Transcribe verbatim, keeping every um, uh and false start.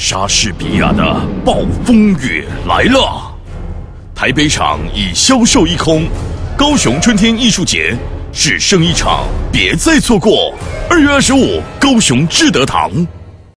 莎士比亚的暴风雨来了，台北场已销售一空，高雄春天艺术节只剩一场，别再错过。二月二十五，高雄志德堂。